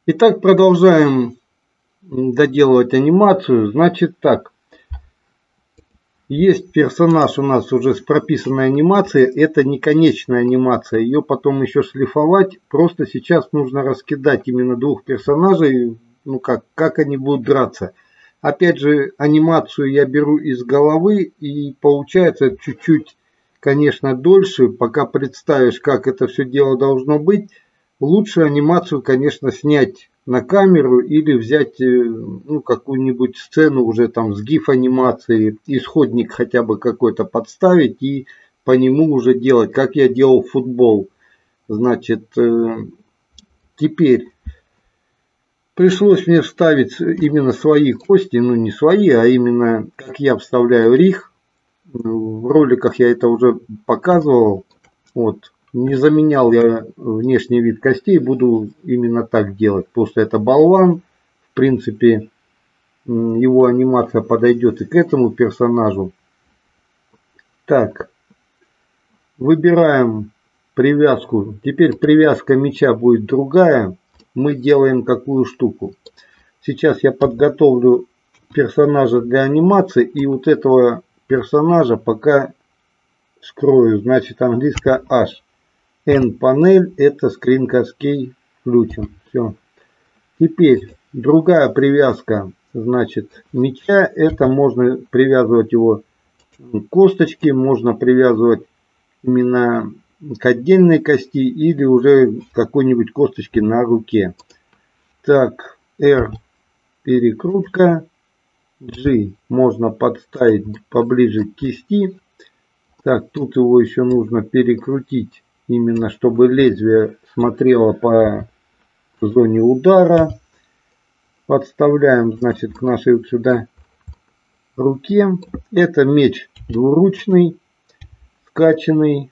Итак, продолжаем доделывать анимацию. Значит так, есть персонаж у нас уже с прописанной анимацией. Это не конечная анимация, ее потом еще шлифовать. Просто сейчас нужно раскидать именно двух персонажей, ну как они будут драться. Опять же, анимацию я беру из головы, и получается чуть-чуть, конечно, дольше, пока представишь, как это все дело должно быть. Лучше анимацию, конечно, снять на камеру или взять ну, какую-нибудь сцену уже там с GIF анимацией, исходник хотя бы какой-то подставить и по нему уже делать, как я делал футбол. Значит, теперь пришлось мне вставить именно свои кости, ну не свои, а именно как я вставляю риг. В роликах я это уже показывал. Вот. Не заменял я внешний вид костей, буду именно так делать. Просто это болван. В принципе, его анимация подойдет и к этому персонажу. Так, выбираем привязку. Теперь привязка меча будет другая. Мы делаем какую штуку. Сейчас я подготовлю персонажа для анимации. И вот этого персонажа пока скрою. Значит, английская H. N-панель, это Screen Cascade включен. Все. Теперь другая привязка, значит, меча. Это можно привязывать его к косточке, можно привязывать именно к отдельной кости или уже какой-нибудь косточке на руке. Так, R перекрутка, G можно подставить поближе к кисти. Так, тут его еще нужно перекрутить, именно чтобы лезвие смотрело по зоне удара. Подставляем, значит, к нашей вот сюда руке. Это меч двуручный, скачанный.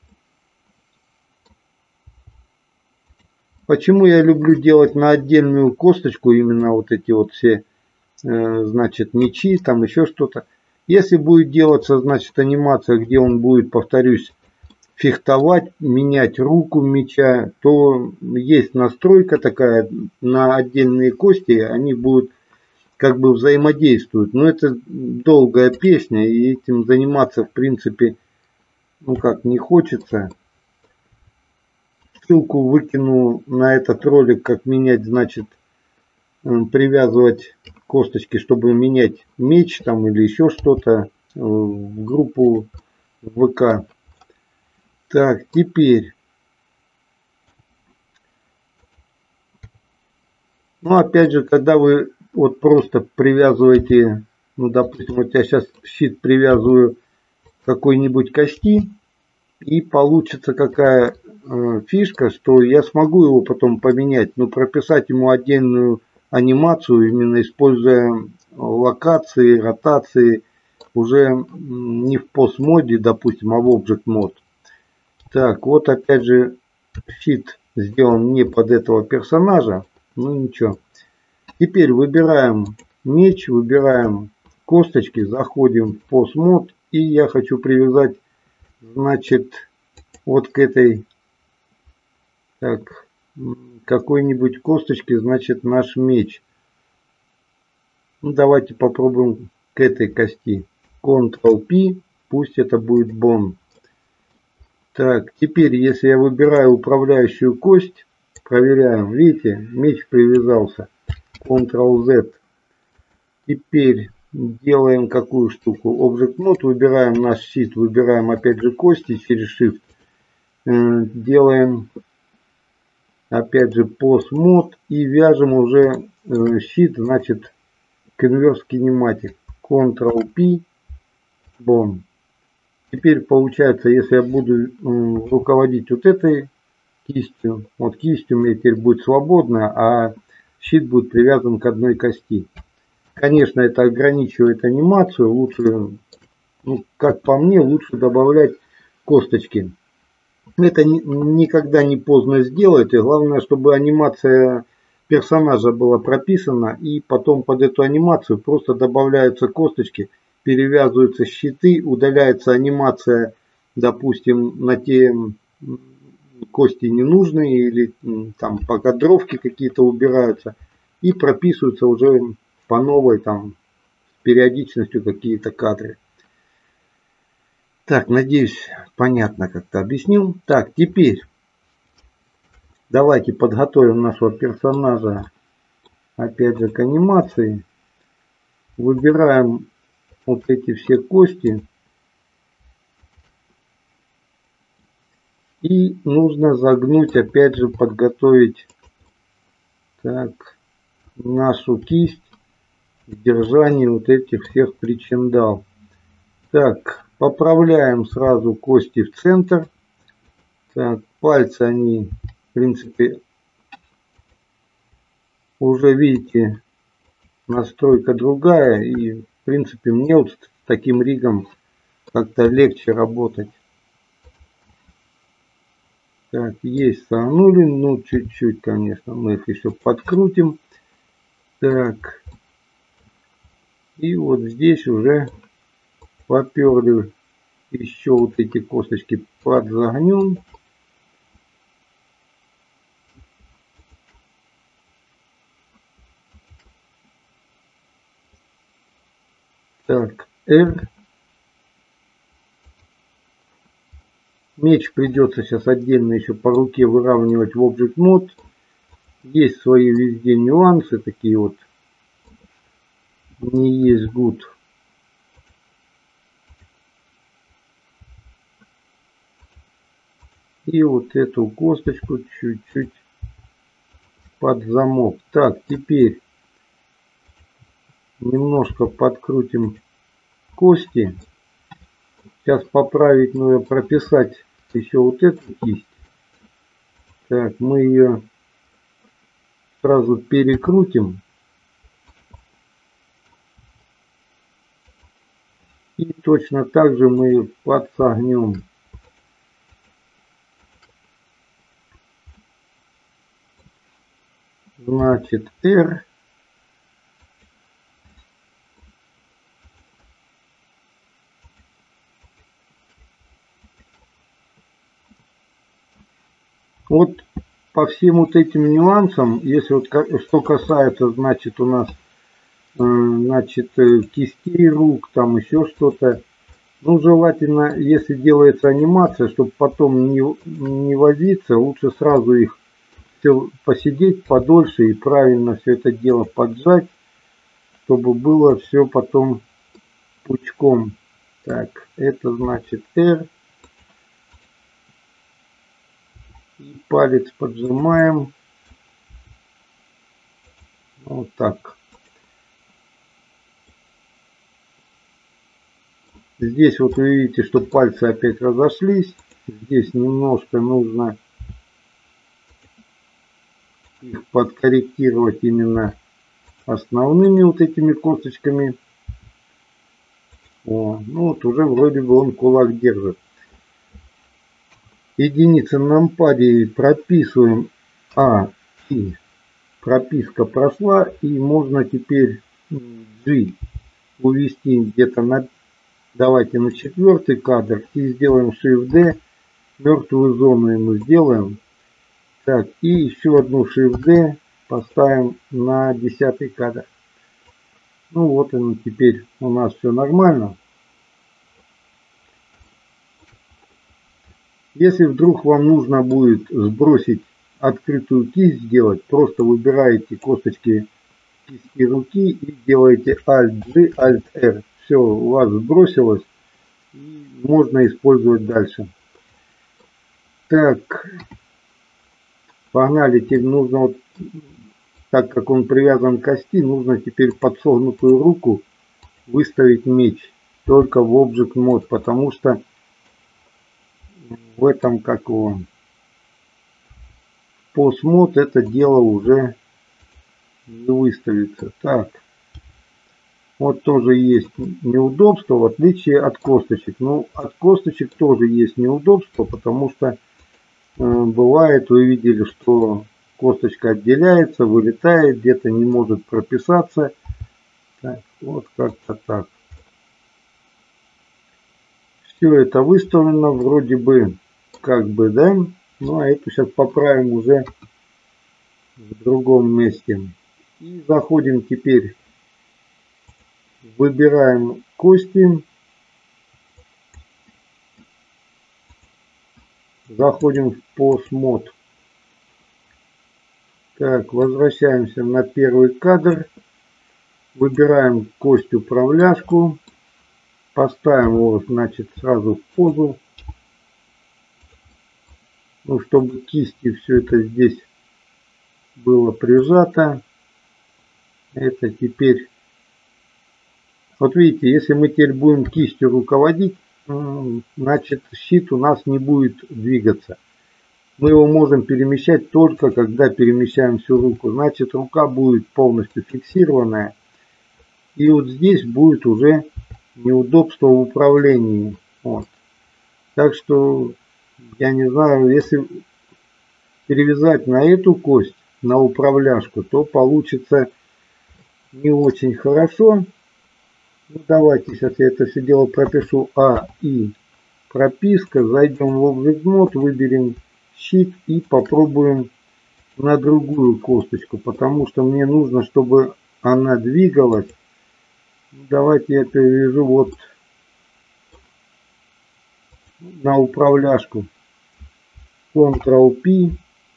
Почему я люблю делать на отдельную косточку именно вот эти вот все, значит, мечи, там еще что-то. Если будет делаться, значит, анимация, где он будет, повторюсь, фехтовать, менять руку меча, то есть настройка такая на отдельные кости, они будут как бы взаимодействуют. Но это долгая песня, и этим заниматься в принципе, ну как, не хочется. Ссылку выкину на этот ролик, как менять, значит, привязывать косточки, чтобы менять меч там или еще что-то, в группу ВК. Так, теперь. Ну, опять же, когда вы вот просто привязываете, ну, допустим, вот я сейчас щит привязываю к какой-нибудь кости, и получится какая фишка, что я смогу его потом поменять, но прописать ему отдельную анимацию, именно используя локации, ротации, уже не в пост-моде, допустим, а в Object Mode. Так, вот опять же щит сделан не под этого персонажа, ну ничего. Теперь выбираем меч, выбираем косточки, заходим в пост-мод, и я хочу привязать, значит, вот к этой, так, какой-нибудь косточке, значит, наш меч. Ну, давайте попробуем к этой кости. Ctrl-P, пусть это будет бон. Так, теперь, если я выбираю управляющую кость, проверяем, видите, меч привязался. Ctrl-Z. Теперь делаем какую штуку? Object Mode, выбираем наш щит, выбираем опять же кости через Shift. Делаем опять же Post Mode и вяжем уже щит, значит, Converse Kinematic. Ctrl-P, Bone. Теперь получается, если я буду руководить вот этой кистью, вот кистью у меня теперь будет свободно, а щит будет привязан к одной кости. Конечно, это ограничивает анимацию, лучше, ну, как по мне, лучше добавлять косточки. Это никогда не поздно сделать, и главное, чтобы анимация персонажа была прописана, и потом под эту анимацию просто добавляются косточки, перевязываются щиты, удаляется анимация, допустим, на те кости ненужные или там покадровки какие-то убираются и прописываются уже по новой там с периодичностью какие-то кадры. Так, надеюсь, понятно как-то объяснил. Так, теперь давайте подготовим нашего персонажа опять же к анимации. Выбираем вот эти все кости. И нужно загнуть, опять же, подготовить так, нашу кисть к держанию вот этих всех причиндал. Так, поправляем сразу кости в центр. Так, пальцы они, в принципе, уже видите, настройка другая. И, в принципе, мне вот с таким ригом как-то легче работать. Так, есть согнули, ну чуть-чуть, конечно, мы их еще подкрутим. Так, и вот здесь уже поперли еще вот эти косточки подзагнем. Так, R. Меч придется сейчас отдельно еще по руке выравнивать в Object Mode. Есть свои везде нюансы такие вот. Не есть good. И вот эту косточку чуть-чуть под замок. Так, теперь немножко подкрутим кости. Сейчас поправить нужно, прописать еще вот эту кисть. Так, мы ее сразу перекрутим. И точно так же мы ее подсогнем. Значит, R. Вот по всем вот этим нюансам, если вот что касается, значит, у нас значит, кистей рук, там еще что-то. Ну, желательно, если делается анимация, чтобы потом не возиться, лучше сразу их все посидеть подольше и правильно все это дело поджать, чтобы было все потом пучком. Так, это значит R. И палец поджимаем. Вот так. Здесь вот вы видите, что пальцы опять разошлись. Здесь немножко нужно их подкорректировать именно основными вот этими косточками. О, ну вот уже вроде бы он кулак держит. Единицы на нампаде прописываем. И прописка прошла. И можно теперь G увести где-то на... Давайте на 4-й кадр. И сделаем Shift D. Мертвую зону ему сделаем. Так, и еще одну Shift D поставим на 10-й кадр. Ну вот он теперь у нас все нормально. Если вдруг вам нужно будет сбросить открытую кисть, сделать, просто выбираете косточки кисти руки и делаете Alt-G, Alt-R. Все, у вас сбросилось. И можно использовать дальше. Так, погнали. Теперь нужно, вот, так как он привязан к кости, нужно теперь под согнутую руку выставить меч. Только в Object Mode, потому что в этом, как его, Pose Mode это дело уже не выставится. Так, вот тоже есть неудобство, в отличие от косточек. Ну, от косточек тоже есть неудобство, потому что бывает, вы видели, что косточка отделяется, вылетает, где-то не может прописаться. Так, вот как-то так. Все это выставлено вроде бы, как бы, да. Ну а эту сейчас поправим уже в другом месте. И заходим теперь, выбираем кости, заходим в PostMod. Так, возвращаемся на первый кадр, выбираем кость управляшку, поставим его, значит, сразу в позу, ну, чтобы кисти все это здесь было прижато. Это теперь, вот видите, если мы теперь будем кистью руководить, значит, щит у нас не будет двигаться. Мы его можем перемещать только когда перемещаем всю руку. Значит, рука будет полностью фиксированная. И вот здесь будет уже неудобство в управлении. Вот. Так что, я не знаю, если перевязать на эту кость, на управляшку, то получится не очень хорошо. Ну, давайте сейчас я это все дело пропишу. И прописка. Зайдем в Object Mode, выберем щит и попробуем на другую косточку, потому что мне нужно, чтобы она двигалась. Давайте я перевяжу вот на управляшку. Ctrl-P,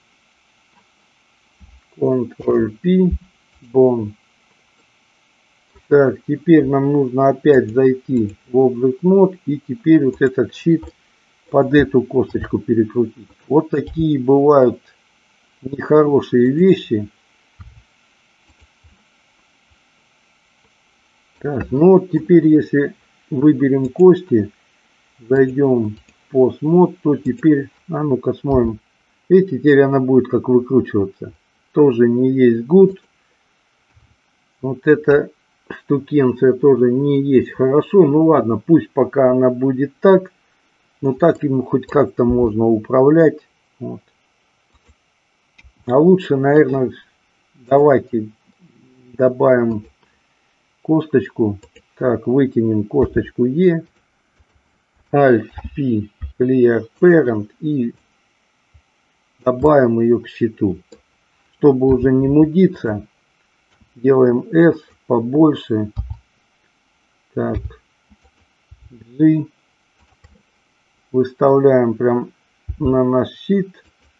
Ctrl-P, Bone. Так, теперь нам нужно опять зайти в Object Mode и теперь вот этот щит под эту косточку перекрутить. Вот такие бывают нехорошие вещи. Так, ну вот теперь если выберем кости, зайдем в PostMod, то теперь, а ну-ка смотрим. Видите, теперь она будет как выкручиваться. Тоже не есть good. Вот эта штукенция тоже не есть хорошо. Ну ладно, пусть пока она будет так. Но так им хоть как-то можно управлять. Вот. А лучше, наверное, давайте добавим косточку. Так, вытянем косточку E. Alt-P Clear Parent и добавим ее к щиту. Чтобы уже не мудиться, делаем S побольше. Так, G. Выставляем прям на наш щит.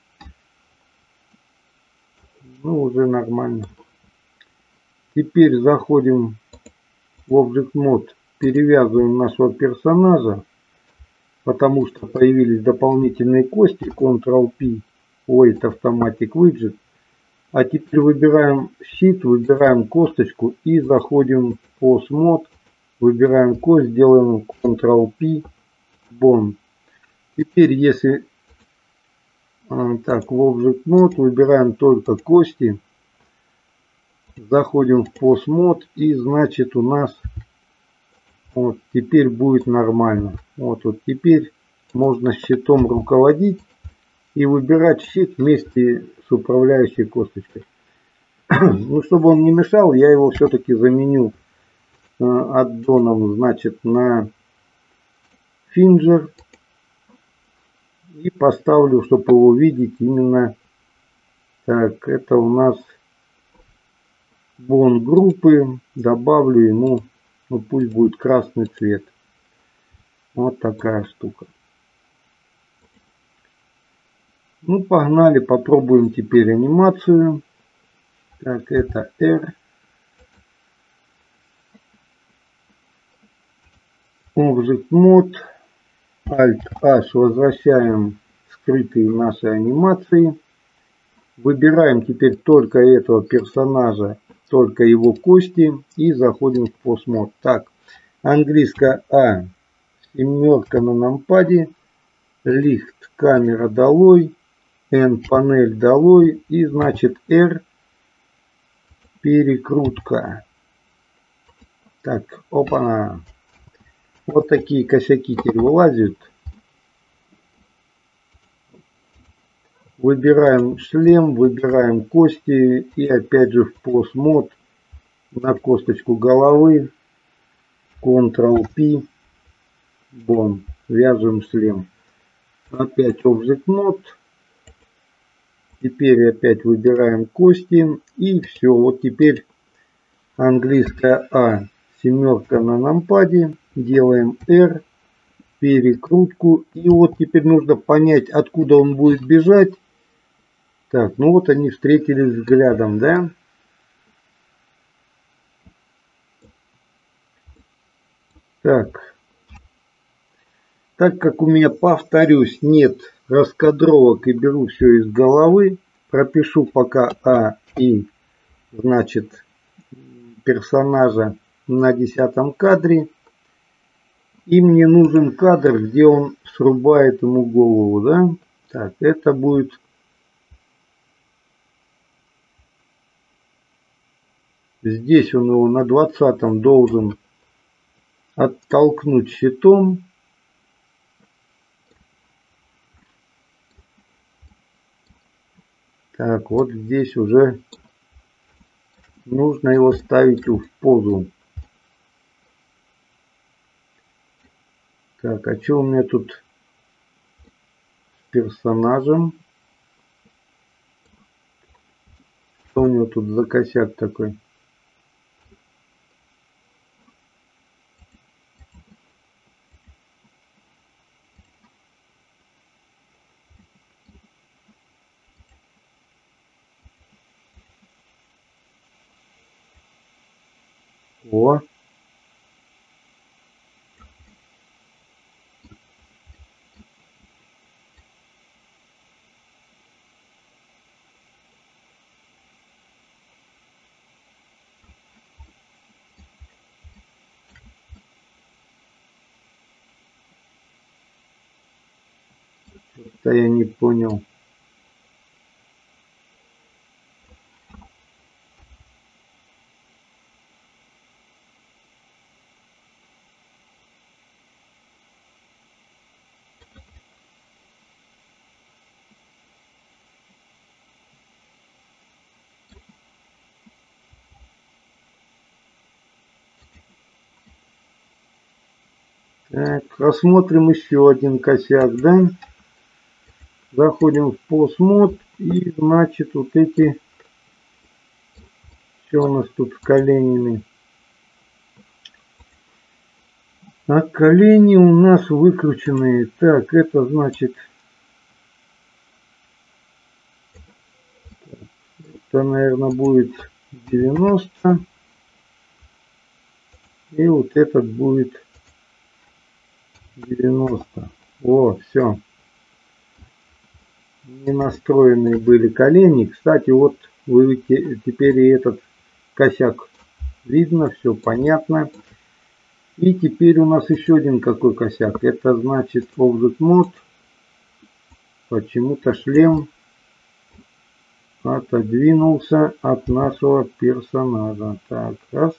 Ну, уже нормально. Теперь заходим в Object Mode, перевязываем нашего персонажа, потому что появились дополнительные кости. Ctrl-P, Wait Automatic Widget. А теперь выбираем щит, выбираем косточку и заходим в PostMod, выбираем кость, делаем Ctrl-P, Bone. Теперь, если так, в Object Mode выбираем только кости, заходим в PostMod и значит у нас вот теперь будет нормально. Вот теперь можно щитом руководить и выбирать щит вместе с управляющей косточкой. Ну, чтобы он не мешал, я его все-таки заменю аддоном, значит, на Finger. И поставлю, чтобы его видеть именно так. Это у нас бон группы. Добавлю ему, ну пусть будет красный цвет. Вот такая штука. Ну, погнали, попробуем теперь анимацию. Так, это R. Object Mode. Alt-H. Возвращаем скрытые наши анимации. Выбираем теперь только этого персонажа, только его кости. И заходим в PostMod. Так, английская А. Семерка на нампаде. Лихт камера долой. N панель долой. И значит R. Перекрутка. Так, опа-на. Вот такие косяки теперь вылазят. Выбираем шлем, выбираем кости и опять же в PostMod на косточку головы. Ctrl-P. Бон. Вяжем шлем. Опять Object Mode. Теперь опять выбираем кости. И все. Вот теперь английская А. Семерка на нампаде. Делаем R. Перекрутку. И вот теперь нужно понять, откуда он будет бежать. Так, ну вот они встретились взглядом, да? Так. Так как у меня, повторюсь, нет раскадровок и беру все из головы, пропишу пока А и, значит, персонажа на 10 кадре. И мне нужен кадр, где он срубает ему голову, да? Так, это будет... Здесь он его на 20 должен оттолкнуть щитом. Так, вот здесь уже нужно его ставить в позу. Так, а что у меня тут с персонажем? Что у него тут за косяк такой? О! Да я не понял. Так, рассмотрим еще один косяк, да? Заходим в постмод и, значит, вот эти... Что у нас тут с коленями? А колени у нас выкрученные. Так, это значит... Это, наверное, будет 90. И вот этот будет 90. О, все. Не настроенные были колени. Кстати, вот вы теперь и этот косяк видно, все понятно. И теперь у нас еще один какой косяк. Это значит Object Mode. Почему-то шлем отодвинулся от нашего персонажа. Так, раз.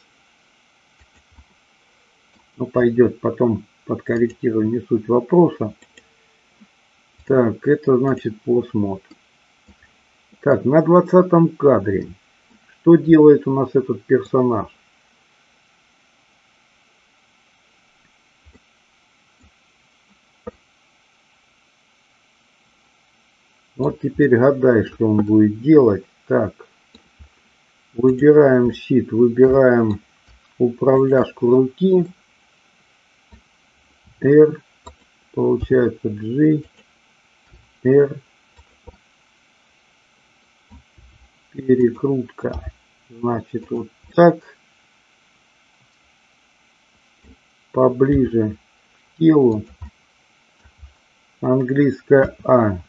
Ну, пойдет, потом подкорректирую, не суть вопроса. Так, это значит постмод. Так, на 20 кадре. Что делает у нас этот персонаж? Вот теперь гадай, что он будет делать. Так, выбираем щит, выбираем управляшку руки. R, получается G, R, перекрутка. Значит, вот так, поближе к телу. Английская А.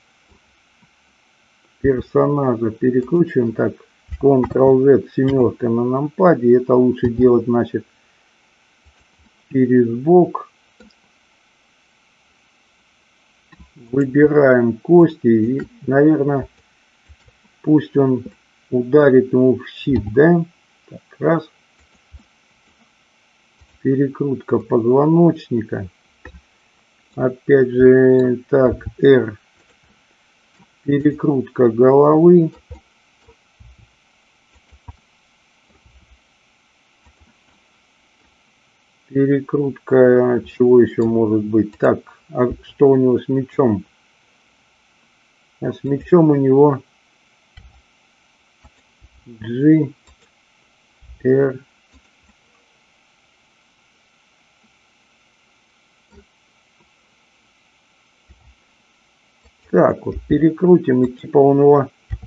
Персонажа перекручиваем так. Ctrl-Z, семерка на нампаде. Это лучше делать, значит, через бок. Выбираем кости и, наверное, пусть он ударит ему в щит, да? Так, раз. Перекрутка позвоночника. Опять же, так, R. Перекрутка головы. Перекрутка, чего еще может быть? Так, а что у него с мечом? А с мечом у него G, R. Так, вот перекрутим, и типа он его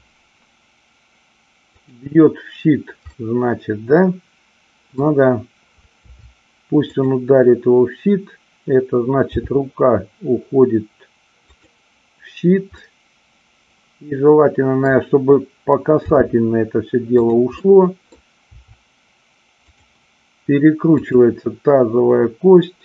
бьет в щит, значит, да? Ну да. Пусть он ударит его в щит. Это значит, рука уходит в щит. И желательно, наверное, чтобы по касательно это все дело ушло. Перекручивается тазовая кость.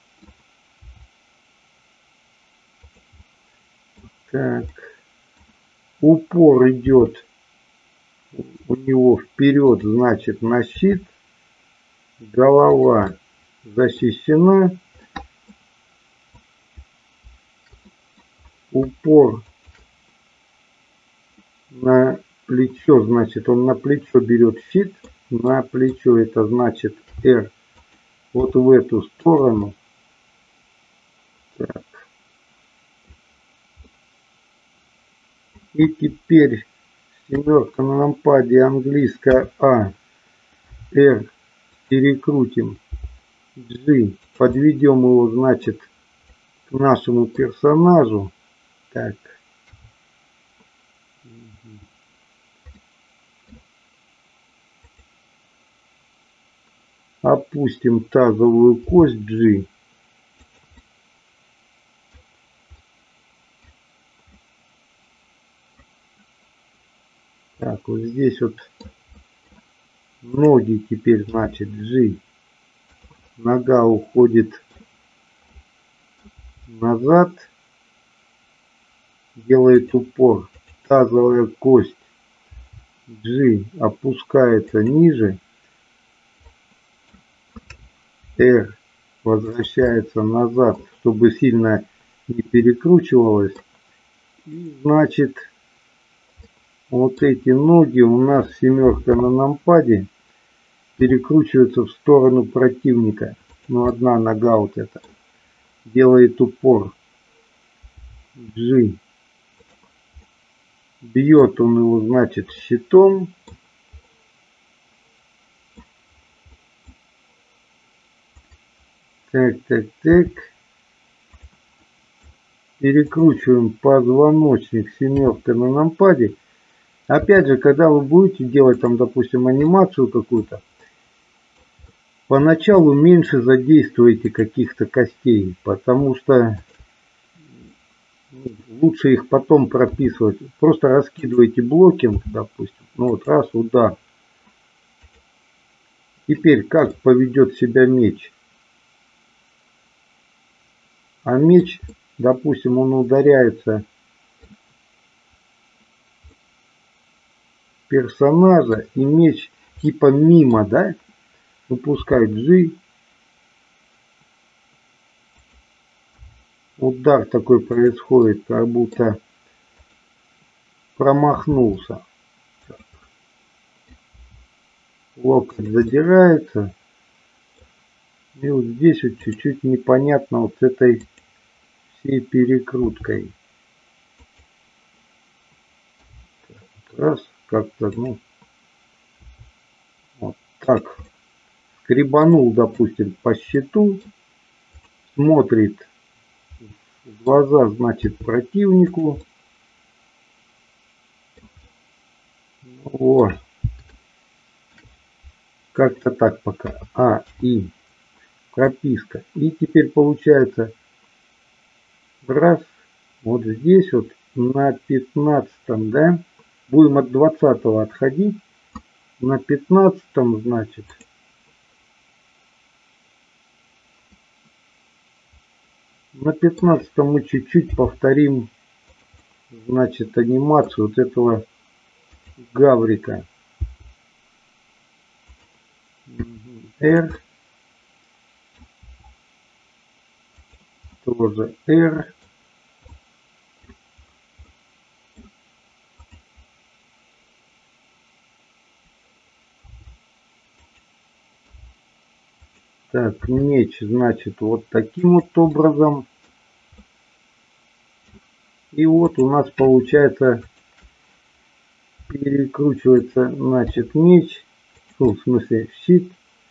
Так. Упор идет у него вперед, значит, на щит. Голова защищена. Упор на плечо, значит, он на плечо берет щит. На плечо это значит R. Вот в эту сторону. Так. И теперь семерка на лампаде, английская А. R. Перекрутим. G. Подведем его, значит, к нашему персонажу. Так. Опустим тазовую кость G. Так, вот здесь вот ноги теперь, значит, G. Нога уходит назад. Делает упор. Тазовая кость G опускается ниже. R возвращается назад, чтобы сильно не перекручивалось. И, значит, вот эти ноги у нас семерка на нампаде перекручиваются в сторону противника. Ну, одна нога вот эта делает упор. G. Бьет он его, значит, щитом. Так. Перекручиваем позвоночник семерка на нампаде. Опять же, когда вы будете делать там, допустим, анимацию какую-то, поначалу меньше задействуйте каких-то костей, потому что лучше их потом прописывать. Просто раскидывайте блокинг, допустим. Ну вот раз, удар. Теперь как поведет себя меч? А меч, допустим, он ударяется в персонажа, и меч типа мимо, да? Выпускает G. Удар такой происходит, как будто промахнулся. Локоть задирается. И вот здесь вот чуть-чуть непонятно вот с этой всей перекруткой. Раз, как-то, ну, вот так. Скребанул, допустим, по щиту. Смотрит в глаза, значит, противнику. О, как-то так пока. И прописка. И теперь получается раз, вот здесь вот на 15-м, да, будем от 20-го отходить. На 15-м, значит, на 15-м мы чуть-чуть повторим, значит, анимацию вот этого гаврика. R. Тоже R. Так, меч, значит, вот таким вот образом. И вот у нас получается перекручивается, значит, меч, ну, в смысле щит.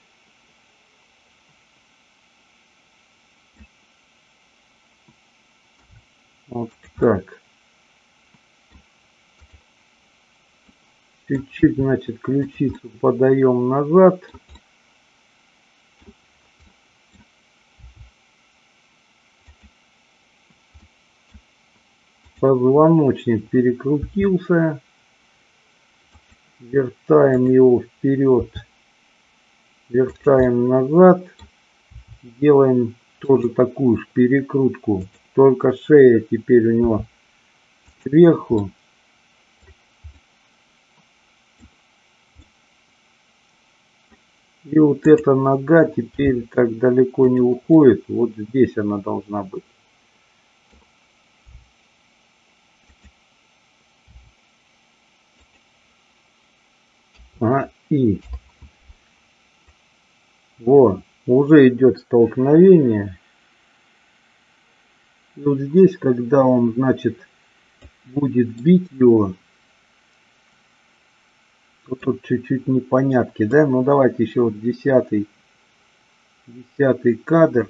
Вот так. Чуть-чуть, значит, ключицу подаем назад. Позвоночник перекрутился. Вертаем его вперед. Вертаем назад. Делаем тоже такую же перекрутку. Только шея теперь у него сверху. И вот эта нога теперь так далеко не уходит. Вот здесь она должна быть. И вот, уже идет столкновение. И вот здесь, когда он, значит, будет бить его, то тут чуть-чуть непонятки, да? Ну давайте еще вот десятый кадр.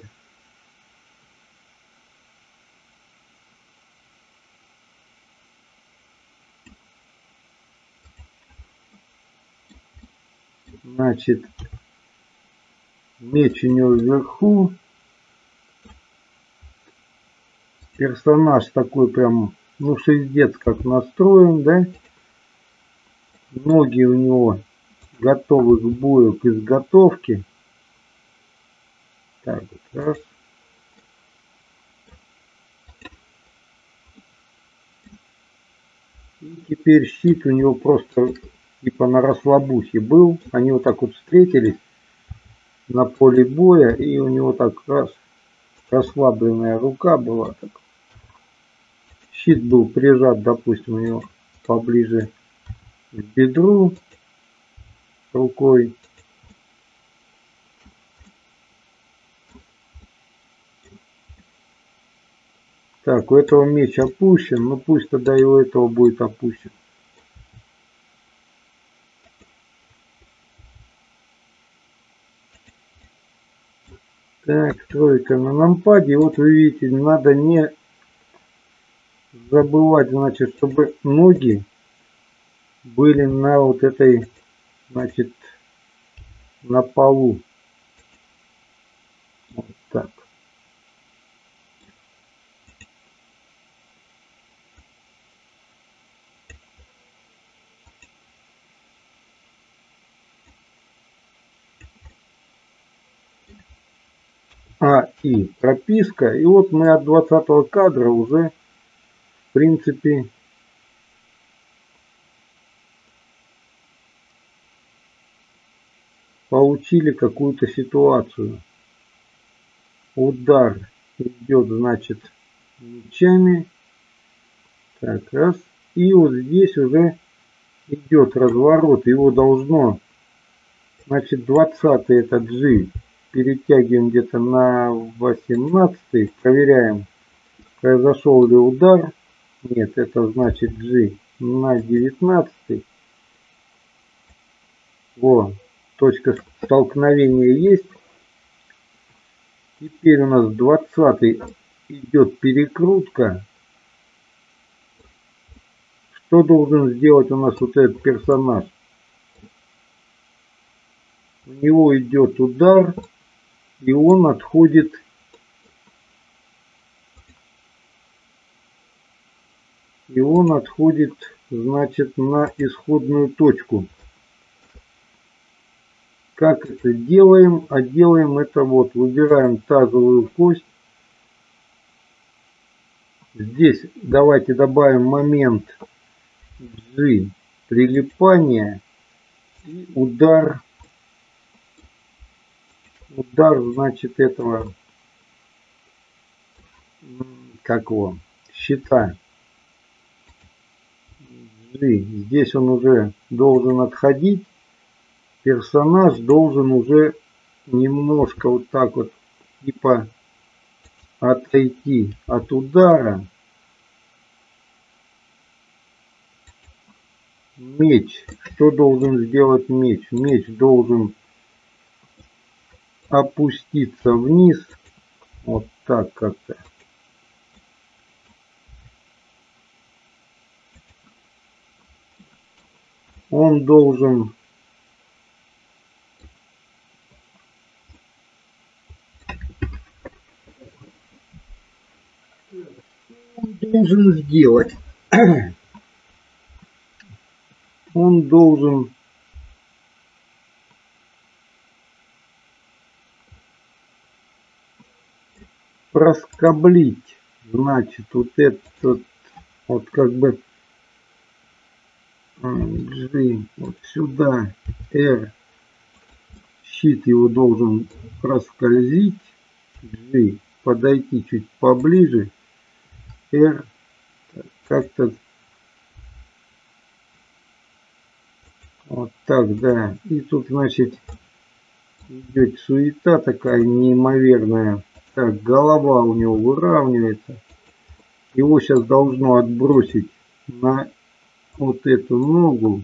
Значит, меч у него вверху. Персонаж такой прям, ну, шиздец как настроен, да? Ноги у него готовы к бою, к изготовке. Так, вот раз. И теперь щит у него просто типа на расслабухе был. Они вот так вот встретились на поле боя, и у него так раз расслабленная рука была. Так. Щит был прижат, допустим, у него поближе к бедру рукой. Так, у этого меч опущен, ну пусть тогда и у этого будет опущен. Так, тройка на нампаде. Вот вы видите, надо не забывать, значит, чтобы ноги были на вот этой, значит, на полу. Вот так. И прописка. И вот мы от 20-го кадра уже, в принципе, получили какую-то ситуацию. Удар идет, значит, мечами. Так, раз. И вот здесь уже идет разворот. Его должно, значит, 20-й это G. Перетягиваем где-то на 18-й. Проверяем, произошел ли удар. Нет, это значит G на 19-й. Вот, точка столкновения есть. Теперь у нас 20-й идет перекрутка. Что должен сделать у нас вот этот персонаж? У него идет удар, и он отходит значит, на исходную точку. Как это делаем? А делаем это вот. Выбираем тазовую кость. Здесь давайте добавим момент G прилипания и удар, значит, этого, как его, щита. G. Здесь он уже должен отходить. Персонаж должен уже немножко вот так вот типа отойти от удара. Меч. Что должен сделать меч? Меч должен опуститься вниз. Вот так как-то. Он должен сделать. Он должен проскоблить, значит, вот этот, вот как бы G, вот сюда, R, щит его должен проскользить, G, подойти чуть поближе, R, как-то вот так, да, и тут, значит, идет суета такая неимоверная. Так, голова у него выравнивается. Его сейчас должно отбросить на вот эту ногу.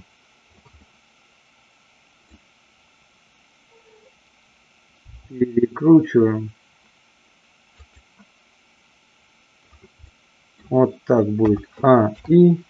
Перекручиваем. Вот так будет. И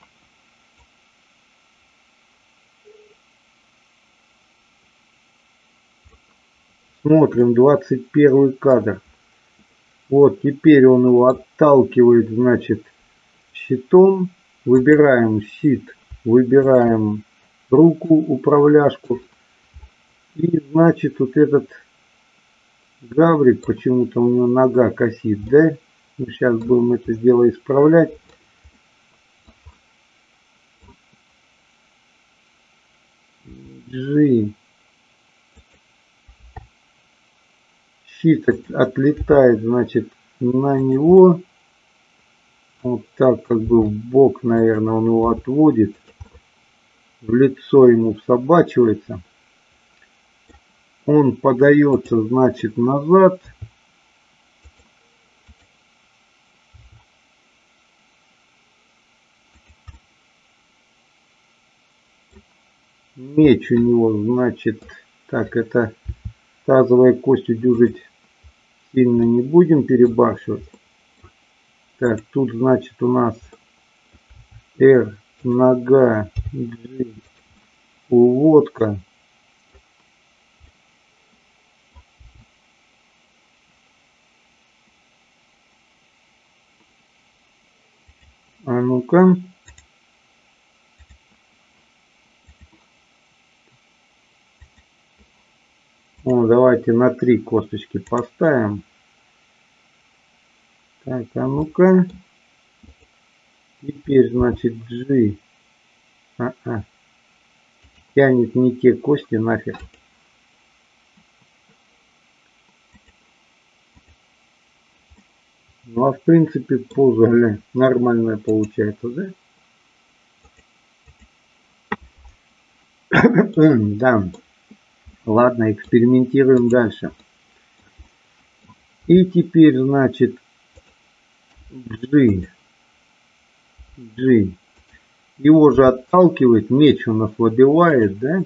смотрим 21 кадр. Вот теперь он его отталкивает, значит, щитом. Выбираем щит, выбираем руку, управляшку. И значит вот этот гаврик, почему-то у него нога косит, да? Ну, сейчас будем это дело исправлять. G. Щит отлетает, значит, на него. Вот так, как бы в бок, наверное, он его отводит. В лицо ему всобачивается. Он подается, значит, назад. Меч у него, значит, так, это тазовая кость удюжить сильно не будем перебарщивать. Так, тут, значит, у нас R, нога, G, уводка. А ну-ка. О, давайте на 3 косточки поставим. Так, а ну-ка. Теперь, значит, G. Тянет не те кости нафиг. Ну, а в принципе, поза нормальная получается, да? Да. Ладно, экспериментируем дальше. И теперь, значит, G. Его же отталкивает, меч у нас выбивает, да?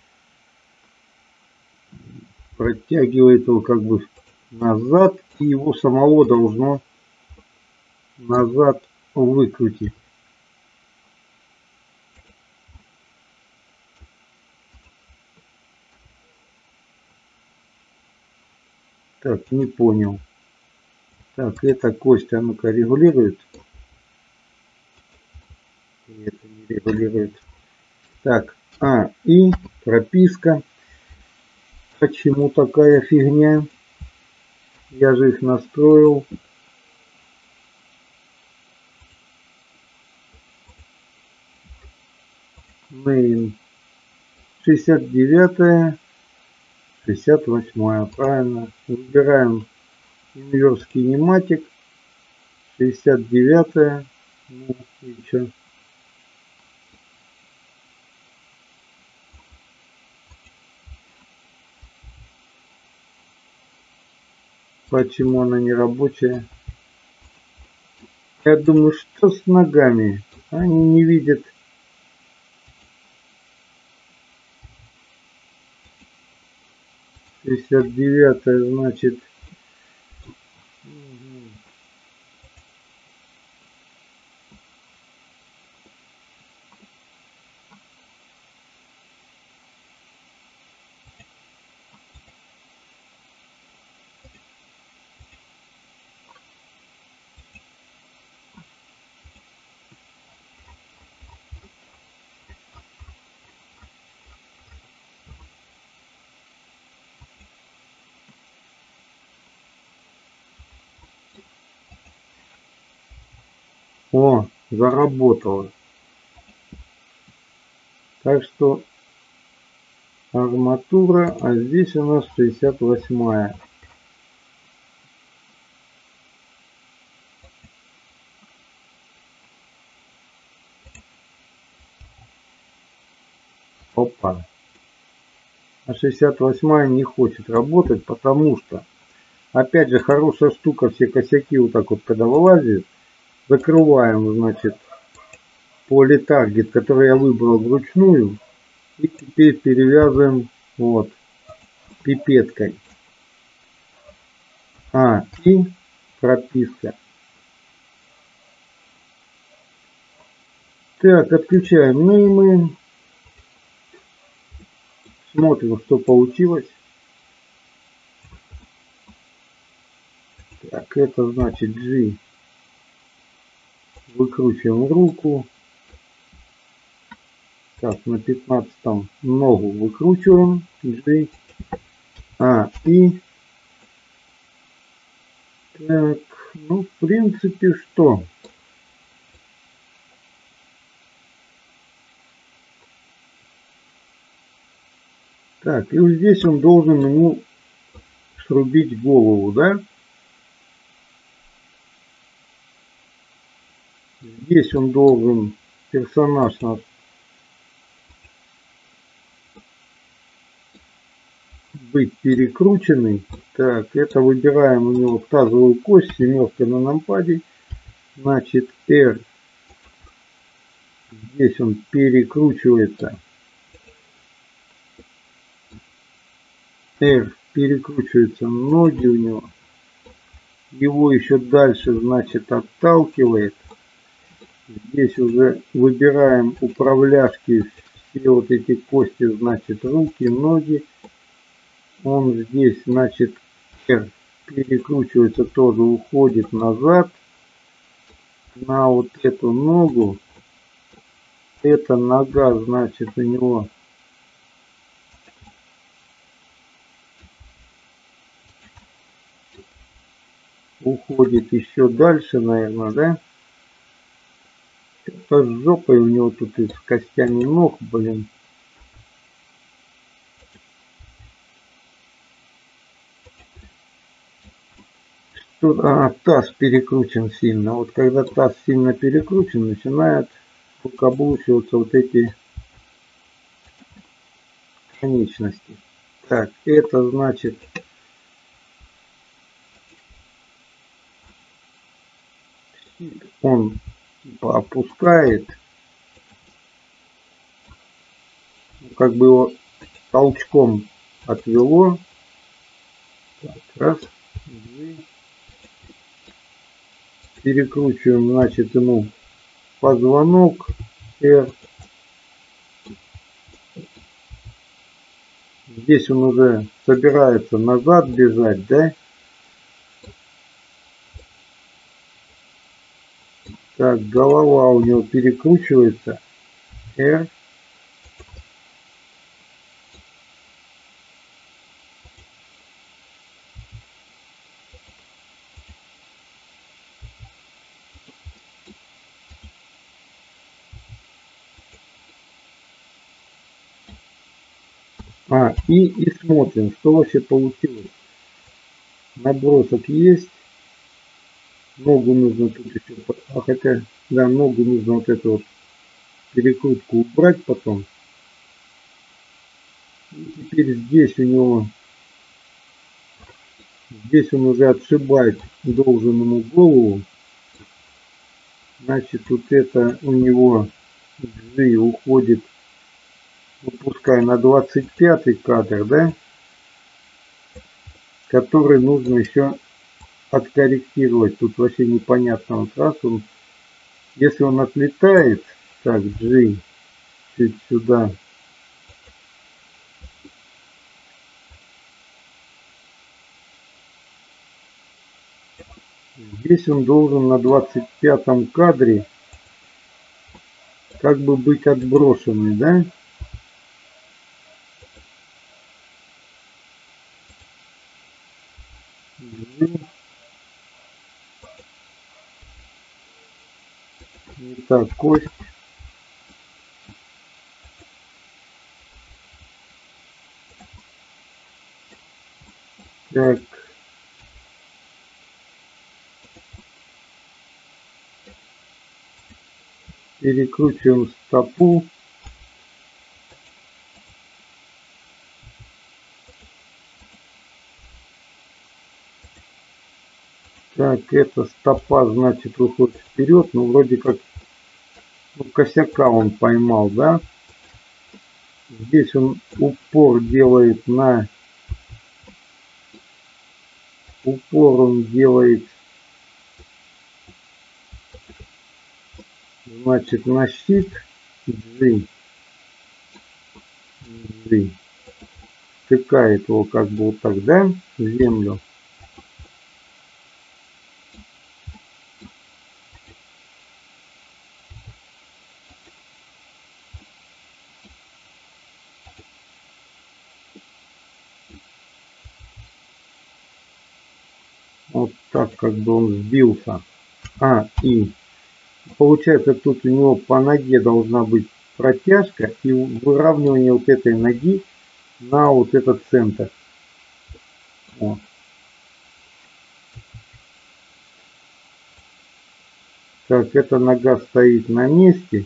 Протягивает его как бы назад, и его самого должно назад выкрутить. Так, не понял. Так, эта кость, а ну-ка, регулирует. И это не регулирует. Так, и прописка. Почему такая фигня? Я же их настроил. Main 69, 68, правильно. Выбираем инверс кинематик. 69, ну и что? Почему она не рабочая? Я думаю, что с ногами? Они не видят 69-я, значит, о, заработало. Так что арматура, а здесь у нас 68-я. Опа. А 68-я не хочет работать, потому что, опять же, хорошая штука, все косяки вот так вот, когда вылазит, закрываем, значит, поле таргет, который я выбрал вручную, и теперь перевязываем вот пипеткой. И прописка. Так, отключаем. Ну и мы смотрим, что получилось. Так, это значит G. Выкручиваем руку. Так, на 15-м ногу выкручиваем. G. И. Так, ну, в принципе, что? Так, и вот здесь он должен ему срубить голову, да? Здесь он должен, персонаж наш, быть перекрученный. Так, это выбираем у него тазовую кость, семерка на нампаде. Значит, R. Здесь он перекручивается. R перекручиваются ноги у него. Его еще дальше, значит, отталкивает. Здесь уже выбираем управляшки, все вот эти кости, значит, руки, ноги. Он здесь, значит, R перекручивается, тоже уходит назад на вот эту ногу. Эта нога, значит, у него уходит еще дальше, наверное, да? Это с жопой у него тут и с костями ног, блин. Тут, таз перекручен сильно. Вот когда таз сильно перекручен, начинают выкаблучиваться вот эти конечности. Так, это значит он типа опускает, как бы его толчком отвело. Так, раз, две. Перекручиваем, значит, ему позвонок. R. Здесь он уже собирается назад бежать, да? Так, голова у него перекручивается. R. И смотрим, что вообще получилось. Набросок есть. Ногу нужно тут еще, хотя, да, ногу нужно вот эту вот перекрутку убрать потом. И теперь здесь у него, здесь он уже отшибать должен ему голову. Значит, вот это у него G уходит, выпускай на 25-й кадр, да? который нужно еще откорректировать. Тут вообще непонятно. Вот раз он, если он отлетает, так, G, чуть сюда. Здесь он должен на 25-м кадре как бы быть отброшенный, да? Так, кость. Так. Перекручиваем стопу. Так, эта стопа, значит, выходит вперед. Ну, вроде как косяка он поймал, да? Здесь он упор делает на... Упор он делает, значит, на щит. G. G. Втыкает его как бы вот так, да? В землю. Вот так, как бы он сбился. И получается, тут у него по ноге должна быть протяжка и выравнивание вот этой ноги на вот этот центр. Вот. Так, эта нога стоит на месте.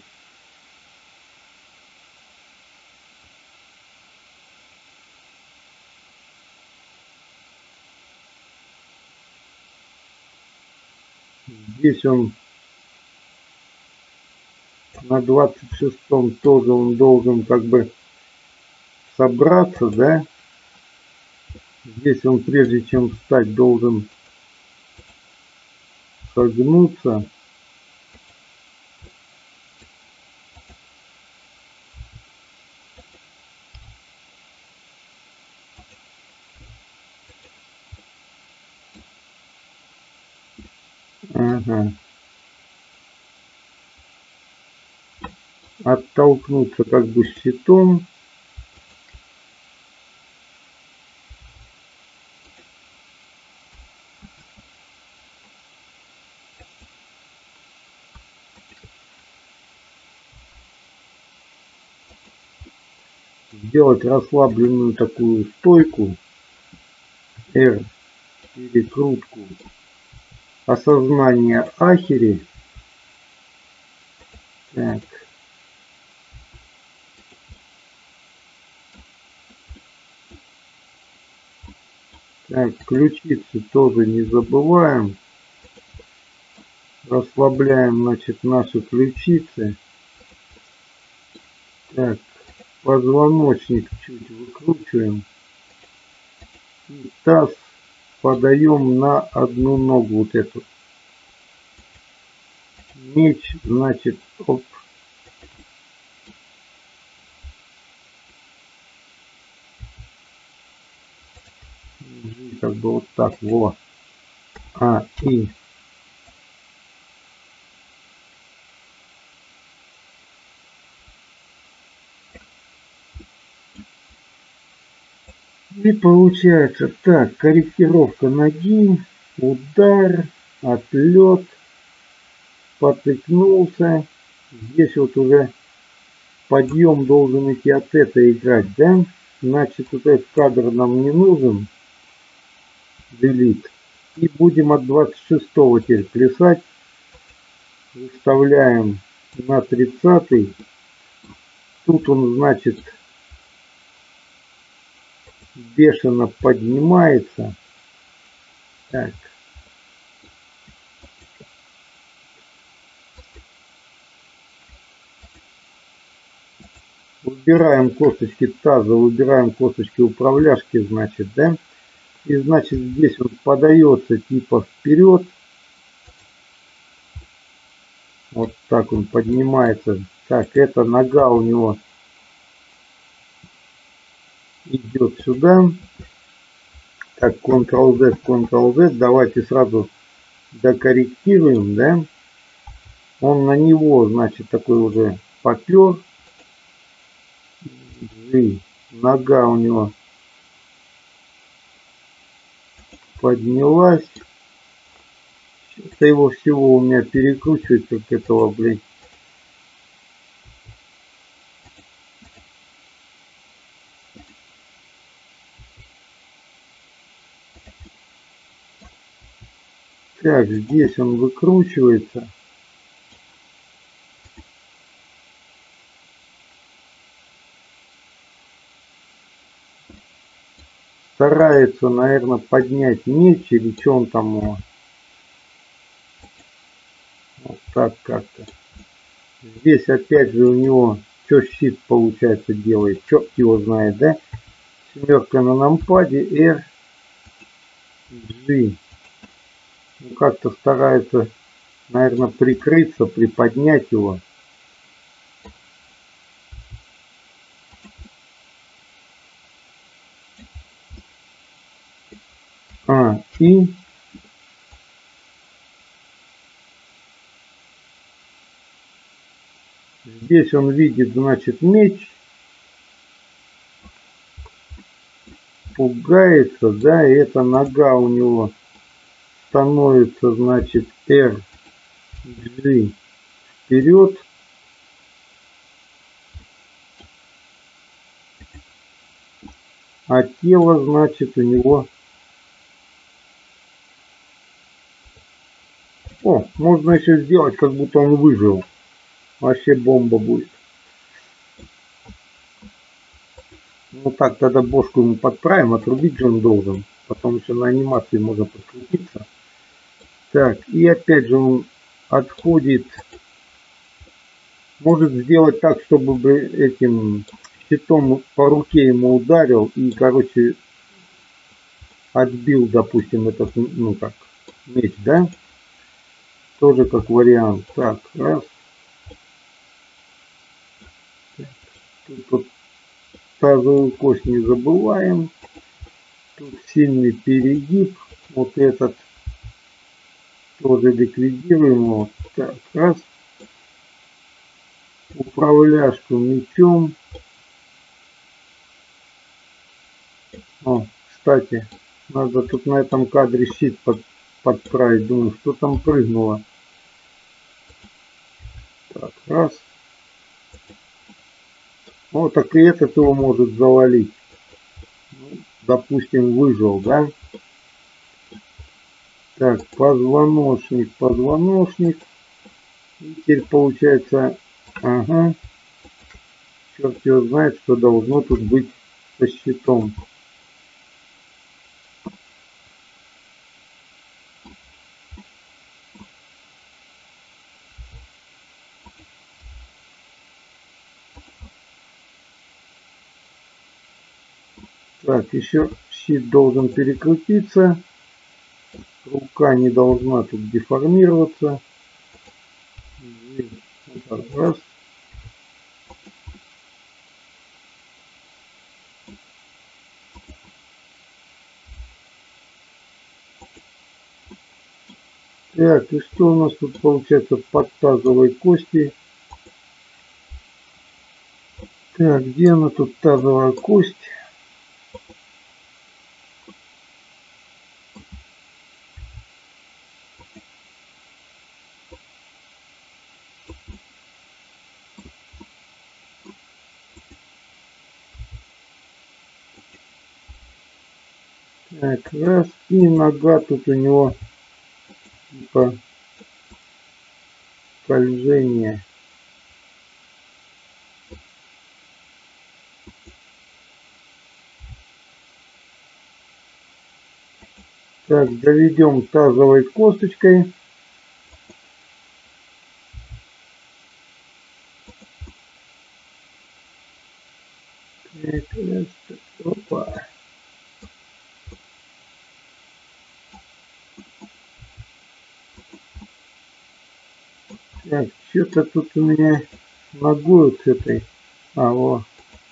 Здесь он на 26-м тоже он должен как бы собраться, да? Здесь он, прежде чем встать, должен согнуться. Ага. Оттолкнуться как бы щитом. Сделать расслабленную такую стойку. R. Перекрутку. Осознание ахери. Так. Так, ключицы тоже не забываем. Расслабляем, значит, наши ключицы. Так, позвоночник чуть выкручиваем. И таз подаем на одну ногу вот эту. Меч, значит, оп. Как бы вот так, вот. И получается так, корректировка ноги, удар, отлет, потыкнулся. Здесь вот уже подъем должен идти от этой играть, да? Значит, вот этот кадр нам не нужен. Delete. И будем от 26-го теперь плясать. Выставляем на 30-й. Тут он, значит, бешено поднимается. Так. Выбираем косточки таза, выбираем косточки управляшки, значит, да? И значит здесь он подается типа вперед. Вот так он поднимается. Так, эта нога у него идет сюда. Так, Ctrl-Z, Ctrl-Z. Давайте сразу докорректируем, да. Он на него, значит, такой уже попер. Нога у него поднялась. Это его всего у меня перекручивает, как этого, блядь. Так, здесь он выкручивается. Старается, наверное, поднять меч или что он там его. Вот так как-то. Здесь опять же у него что щит получается делает. Черт его знает, да? Семерка на нампаде, R, G. Ну как-то старается, наверное, прикрыться, приподнять его. И здесь он видит, значит, меч. Пугается, да, и эта нога у него становится, значит, R, G вперед. А тело, значит, у него... О, можно еще сделать, как будто он выжил. Вообще бомба будет. Ну так, тогда бошку ему подправим, отрубить же он должен. Потом еще на анимации можно подкрутиться. Так, и опять же он отходит. Может сделать так, чтобы бы этим щитом по руке ему ударил и, короче, отбил, допустим, этот, ну как, меч, да? Тоже как вариант. Так, раз. Тут вот тазовую кость не забываем. Тут сильный перегиб. Вот этот тоже ликвидируем. Вот так, раз. Управляшку мечом. О, кстати, надо тут на этом кадре щит подправить. Думаю, что там прыгнуло. Так, раз. Ну, так и этот его может завалить. Ну, допустим, выжил, да? Так, позвоночник, позвоночник. И теперь получается, ага, черт его знает, что должно тут быть со щитом. Так, еще щит должен перекрутиться. Рука не должна тут деформироваться. Вот так, раз. Так, и что у нас тут получается под тазовой кости? Так, где она тут, тазовая кость? Так, раз, и нога тут у него типа скольжение. Так, доведем тазовой косточкой. Так, раз, опа. Так, что-то тут у меня ногой с этой. Во.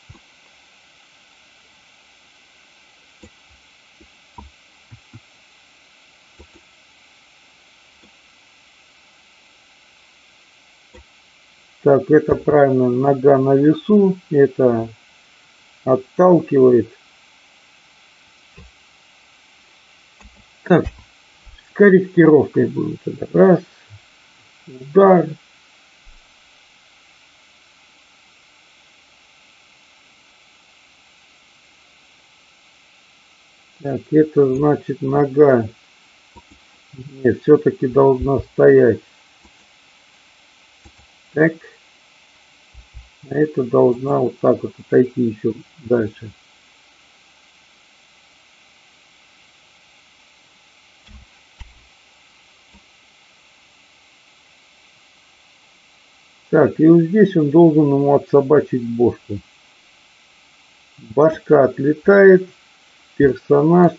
Так, это правильно, нога на весу, это отталкивает. Так, с корректировкой будет это. Раз, удар. Так, это значит нога. Нет, все-таки должна стоять. Так. А это должна вот так вот отойти еще дальше. Так, и вот здесь он должен ему отсобачить бошку. Башка отлетает. Персонаж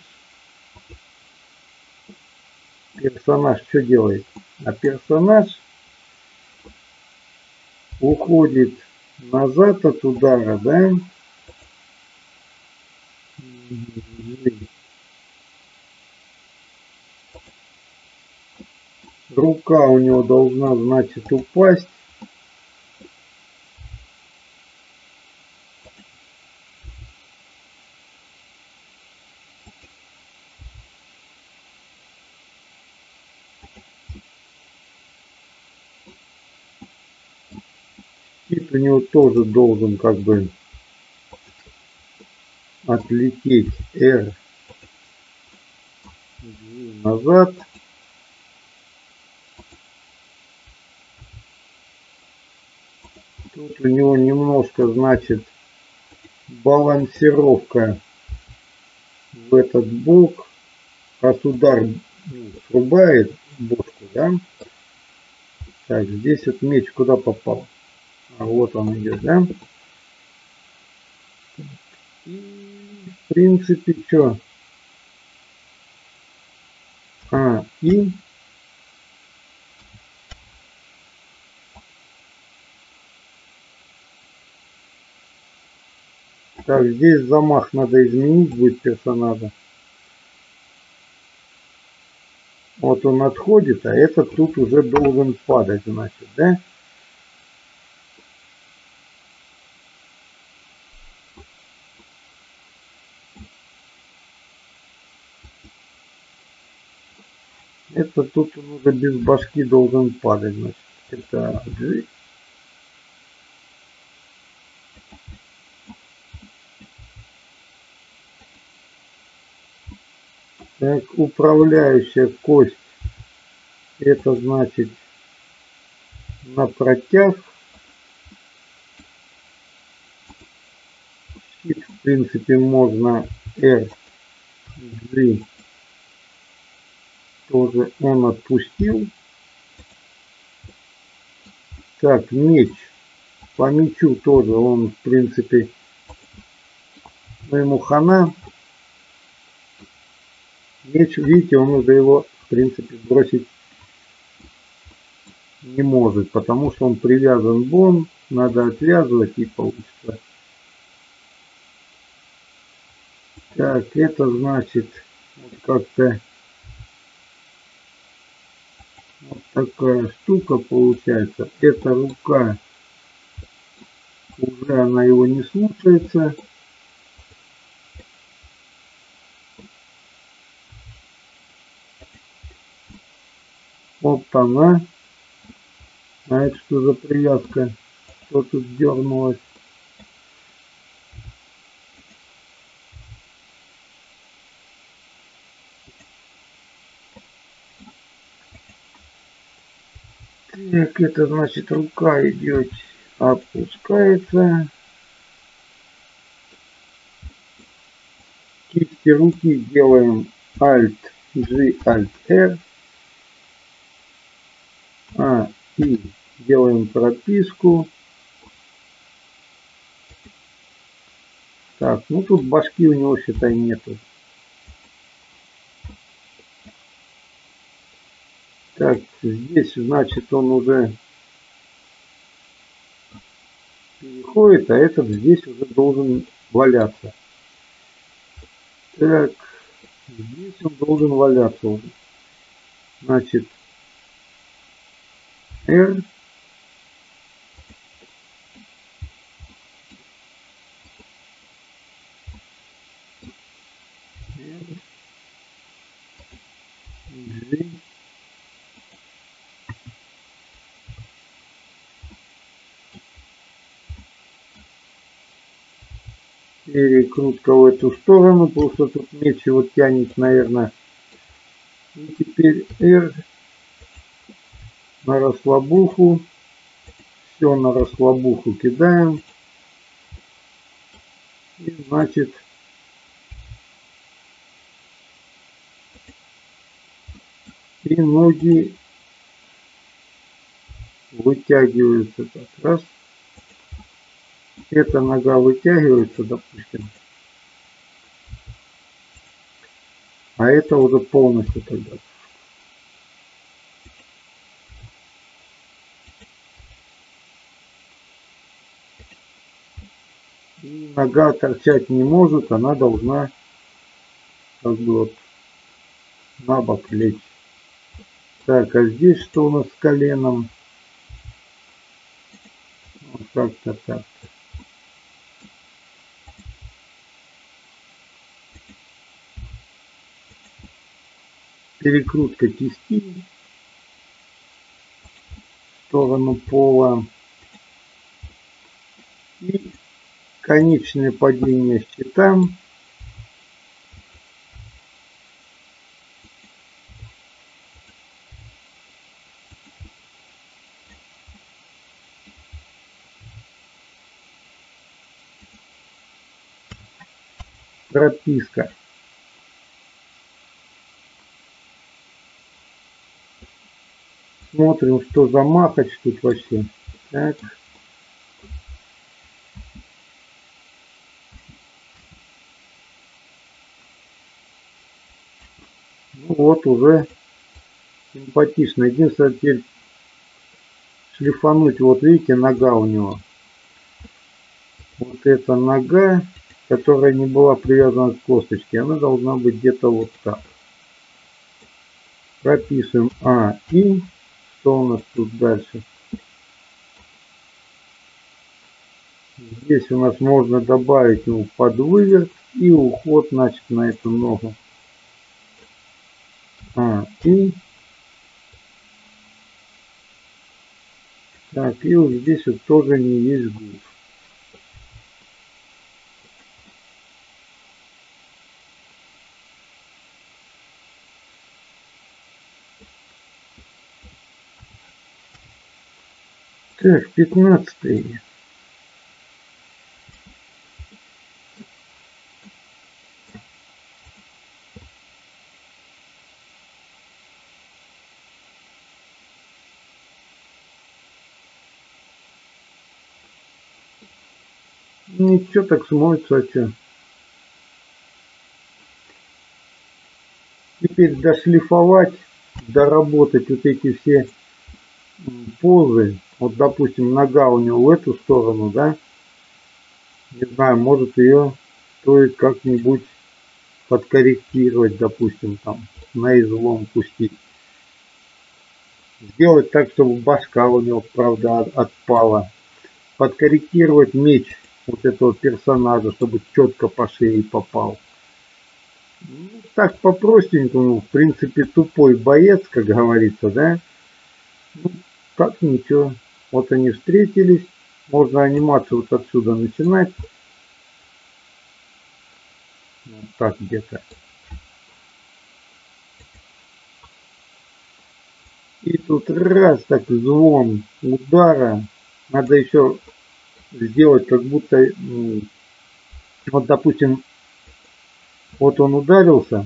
что делает? А персонаж уходит назад от удара, да? Рука у него должна, значит, упасть. Щит у него тоже должен как бы отлететь. R назад. Тут у него немножко, значит, балансировка в этот бок. Раз удар срубает бошку, да? Так, здесь вот меч куда попал? А вот он идет, да? И, в принципе, что? И так, здесь замах надо изменить будет персонажа. Вот он отходит, а этот тут уже должен падать, значит, да? Это тут он уже без башки должен падать, значит. Это так, управляющая кость. Это значит на протяг. Щит, в принципе, можно R, G. Тоже он отпустил. Так, меч. По мечу тоже он, в принципе, ему хана. Меч, видите, он уже его, в принципе, бросить не может, потому что он привязан вон, надо отвязывать и получится. Так, это значит вот как-то вот такая штука получается. Эта рука уже она его не слушается. Вот она. А это что за привязка? Что тут дернулось? Так, это значит рука идет, опускается. Кисти руки делаем Alt G, Alt R. И делаем прописку. Так, ну тут башки у него, считай, нету. Так, здесь, значит, он уже переходит, а этот здесь уже должен валяться. Так, здесь он должен валяться уже. Значит, R. G. Перекрутка в эту сторону, потому что тут меч его тянет, наверное. И теперь R на расслабуху. Все на расслабуху кидаем. И значит и ноги вытягиваются. Так, раз. Эта нога вытягивается, допустим. А это уже полностью тогда. И нога торчать не может, она должна как бы вот на бок лечь. Так, а здесь что у нас с коленом? Вот как-то так. Перекрутка кисти в сторону пола. И конечное падение щита. Прописка. Смотрим, что за махач тут вообще. Так. Ну вот уже симпатично. Единственное, теперь шлифануть. Вот видите, нога у него. Вот эта нога, которая не была привязана к косточке, она должна быть где-то вот так. Прописываем А и что у нас тут дальше? Здесь у нас можно добавить ему подвыверт и уход, значит, на эту ногу. А и так, и вот здесь вот тоже не есть гуф. Так, 15-й. Ничего, так смоется, а что? Теперь дошлифовать, доработать вот эти все позы. Вот, допустим, нога у него в эту сторону, да? Не знаю, может ее стоит как-нибудь подкорректировать, допустим, там, на излом пустить. Сделать так, чтобы башка у него, правда, отпала. Подкорректировать меч вот этого персонажа, чтобы четко по шее попал. Ну, так по-простенькому, в принципе, тупой боец, как говорится, да? Ну, так ничего. Вот они встретились. Можно анимацию вот отсюда начинать. Вот так где-то. И тут раз так звон удара. Надо еще сделать, как будто, вот, допустим, вот он ударился,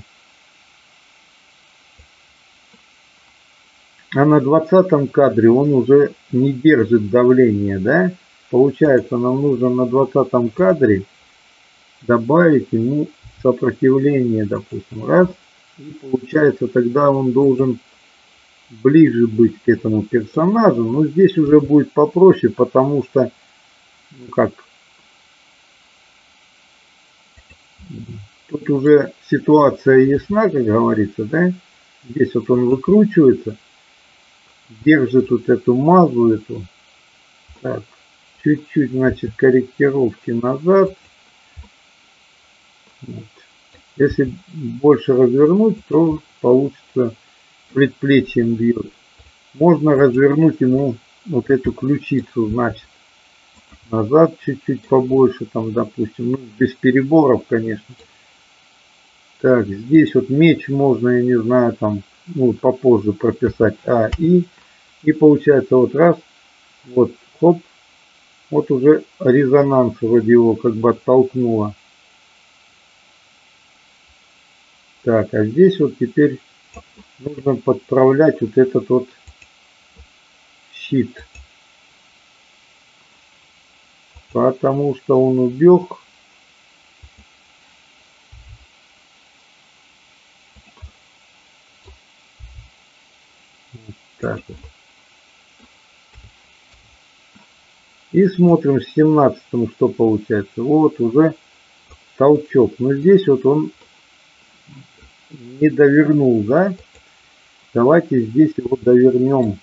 а на 20-м кадре он уже не держит давление, да? Получается, нам нужно на 20-м кадре добавить ему сопротивление, допустим, раз. И получается, тогда он должен ближе быть к этому персонажу. Но здесь уже будет попроще, потому что ну как, тут уже ситуация ясна, как говорится, да? Здесь вот он выкручивается, держит вот эту мазу, эту. Так, чуть-чуть, значит, корректировки назад. Вот. Если больше развернуть, то получится предплечьем бьет. Можно развернуть ему вот эту ключицу, значит, назад чуть-чуть побольше, там, допустим, ну, без переборов, конечно. Так, здесь вот меч можно, я не знаю, там, ну, попозже прописать и получается вот раз, вот, хоп, вот уже резонанс вроде его как бы оттолкнуло. Так, а здесь вот теперь нужно подправлять вот этот вот щит. Потому что он убег. Вот так вот. И смотрим с 17-м, что получается. Вот уже толчок. Но здесь вот он не довернул, да? Давайте здесь его довернем.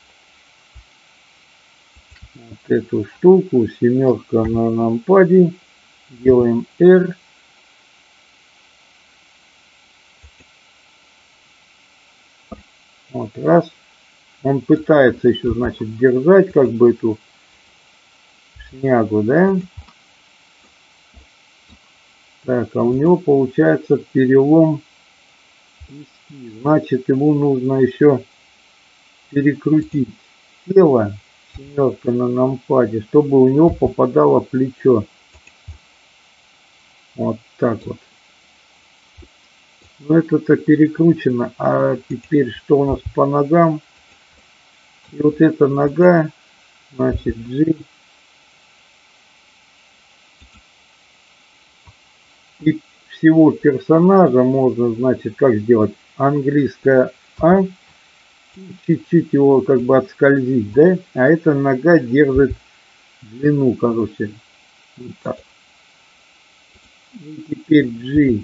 Вот эту штуку. Семерка на нампаде. Делаем R. Вот раз. Он пытается еще, значит, держать как бы эту шнягу, да? Так, а у него получается перелом киски. Значит, ему нужно еще перекрутить тело, семерка на нампаде, чтобы у него попадало плечо. Вот так вот. Ну это-то перекручено. А теперь что у нас по ногам? И вот эта нога, значит, G. И всего персонажа можно, значит, как сделать? Английская А. Чуть-чуть его как бы отскользить, да? А эта нога держит длину, короче. Вот так. И теперь G.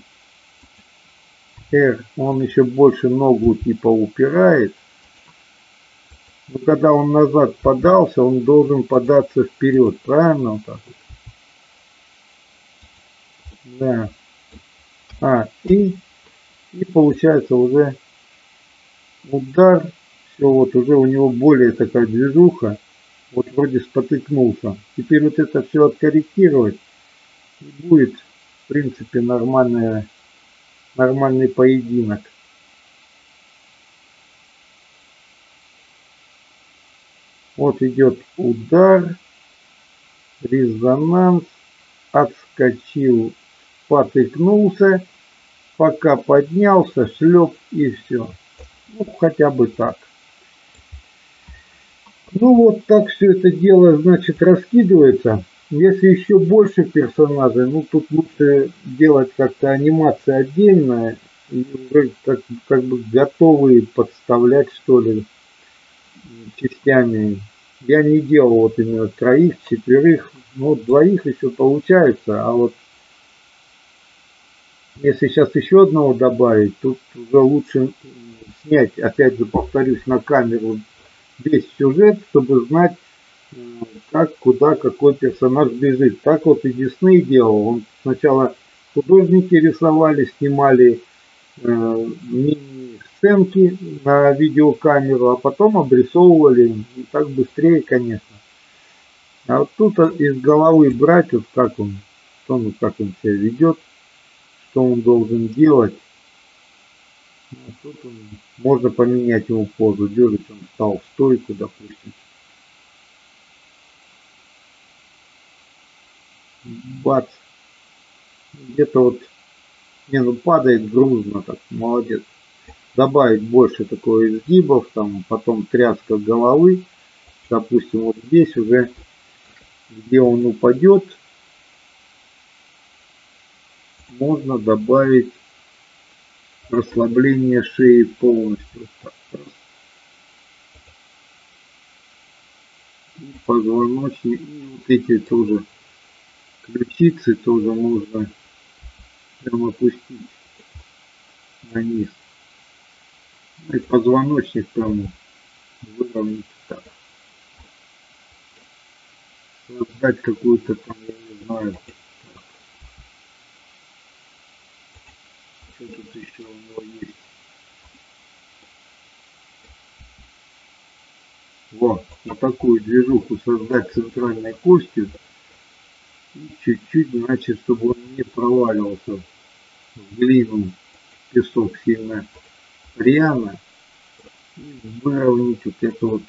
R. Он еще больше ногу типа упирает. Но когда он назад подался, он должен податься вперед. Правильно? Вот так вот. Да. И получается уже удар. Все, вот уже у него более такая движуха. Вот вроде спотыкнулся. Теперь вот это все откорректировать. И будет, в принципе, нормальный поединок. Вот идет удар, резонанс, отскочил, потыкнулся, пока поднялся, шлеп и все. Ну, хотя бы так. Ну, вот так все это дело, значит, раскидывается. Если еще больше персонажей, ну, тут лучше делать как-то анимация отдельная. И уже как бы готовые подставлять, что ли, частями. Я не делал вот именно троих, четверых, ну, двоих еще получается, а вот если сейчас еще одного добавить, тут уже лучше снять, опять же повторюсь, на камеру весь сюжет, чтобы знать, как, куда, какой персонаж бежит. Так вот и Дисней делал. Он сначала художники рисовали, снимали мини-сценки на видеокамеру, а потом обрисовывали. И так быстрее, конечно. А вот тут из головы брать, вот как он, как он себя ведет, что он должен делать. Вот тут можно поменять его позу. Дергать он стал в стойку, допустим. Бац. Где-то вот, не, ну падает грузно так, молодец. Добавить больше такой изгибов, там потом тряска головы. Допустим, вот здесь уже, где он упадет, можно добавить расслабление шеи полностью. Вот так. И позвоночник, и вот эти тоже ключицы тоже можно прям опустить на низ. И позвоночник прям выровнять так. Создать какую-то там, я не знаю, что тут еще у него есть. Вот такую движуху создать центральной костью. И чуть-чуть, значит, чтобы он не проваливался в глину, песок сильно рьяно. И выровнять вот это вот,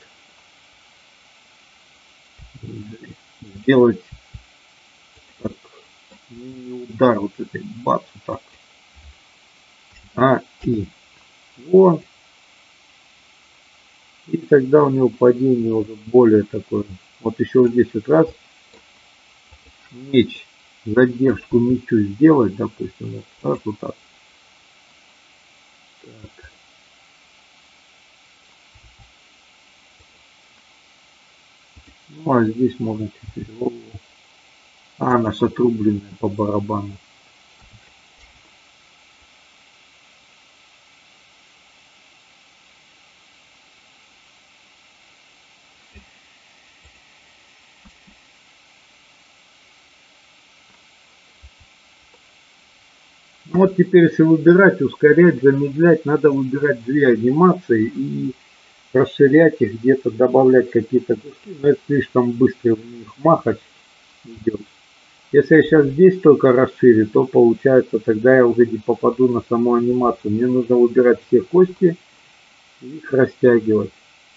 сделать так, не удар вот этой, бац, вот так. И вот. И тогда у него падение уже более такое. Вот еще вот здесь вот раз меч, задержку мечу сделать, допустим, вот раз вот так. Так. Ну а здесь можно теперь голову. Она ж отрубленная по барабану. Ну вот теперь, если выбирать, ускорять, замедлять, надо выбирать две анимации и расширять их, где-то добавлять какие-то куски, но это слишком быстро в них махать идет. Если я сейчас здесь только расширю, то получается, тогда я уже не попаду на саму анимацию. Мне нужно выбирать все кости и их растягивать.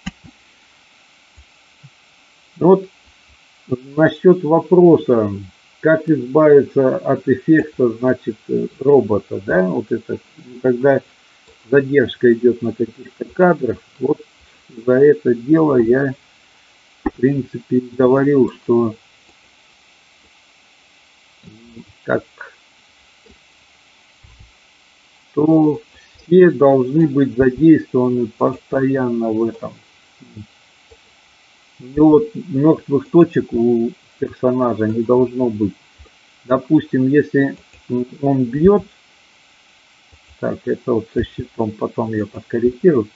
Вот насчет вопроса, как избавиться от эффекта, значит, робота, да, вот это, когда задержка идет на каких-то кадрах, вот за это дело я, в принципе, говорил, что как то все должны быть задействованы постоянно в этом. У него мертвых точек у персонажа не должно быть. Допустим, если он бьет, так, это вот со щитом, потом я подкорректирую.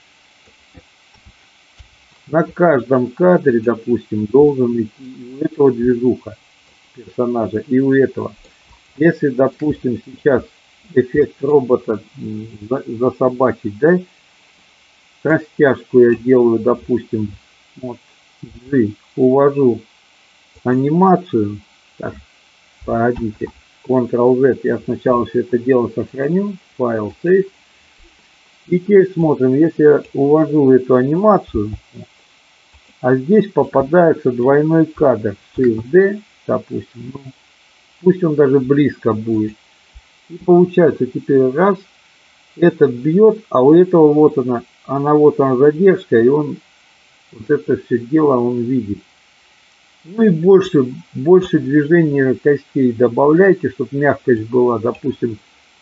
На каждом кадре, допустим, должен идти и у этого движуха персонажа, и у этого. Если, допустим, сейчас эффект робота засобачить, да, растяжку я делаю, допустим, вот, увожу анимацию, так, погодите, Ctrl-Z, я сначала все это дело сохраню, файл, save, и теперь смотрим, если я увожу эту анимацию, а здесь попадается двойной кадр, Shift-D, допустим, ну, пусть он даже близко будет, и получается теперь раз, это бьет, а у этого вот она вот она задержка, и он вот это все дело он видит. Ну и больше движения костей добавляйте, чтобы мягкость была. Допустим,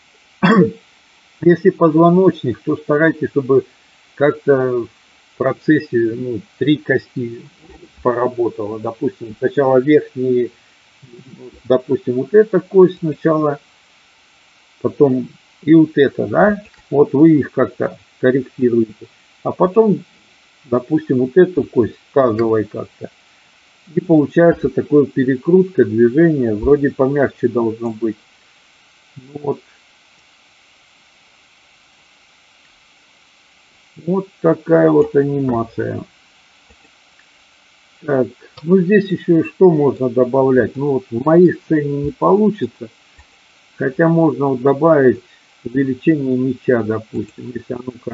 если позвоночник, то старайтесь, чтобы как-то в процессе 3 кости поработало. Допустим, сначала верхние, допустим, вот эта кость сначала, потом и вот это, да? Вот вы их как-то корректируете. А потом, допустим, вот эту кость тазовой как-то. И получается такое перекрутка, движение, вроде помягче должно быть. Ну вот такая вот анимация. Так, ну здесь еще что можно добавлять? Ну вот в моей сцене не получится. Хотя можно вот добавить увеличение меча, допустим. Если, ну-ка,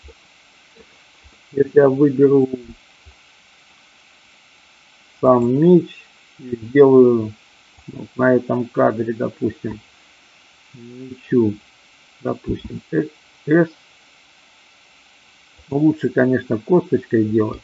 если я выберу сам меч и сделаю вот на этом кадре, допустим, мечу, допустим, S. Ну, лучше, конечно, косточкой делать.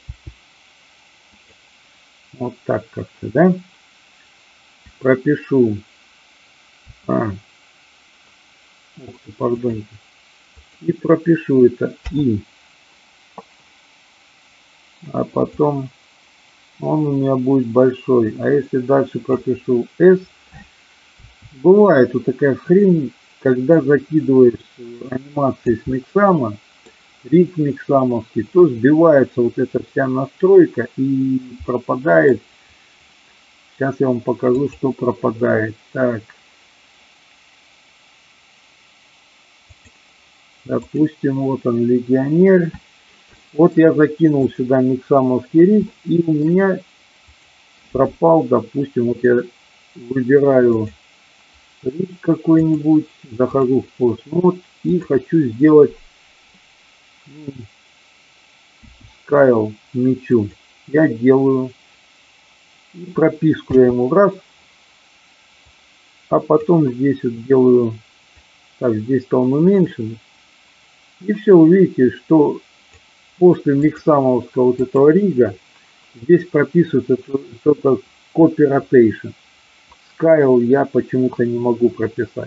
Вот так как-то, да? Пропишу. Ух ты, пардоньте. И пропишу это И. А потом он у меня будет большой. А если дальше пропишу S, бывает вот такая хрень, когда закидываешь анимации с миксама, риг миксамовский, то сбивается вот эта вся настройка и пропадает. Сейчас я вам покажу, что пропадает. Так. Допустим, вот он, легионер. Вот я закинул сюда миксамовский риг, и у меня пропал, допустим, вот я выбираю риг какой-нибудь, захожу в постмод и хочу сделать скайл мечу. Я делаю. И прописку я ему раз. А потом здесь вот делаю. Так, здесь-то он уменьшен. И все, увидите, что после миксамовского вот этого рига здесь прописывается только copy rotation. Scale я почему-то не могу прописать.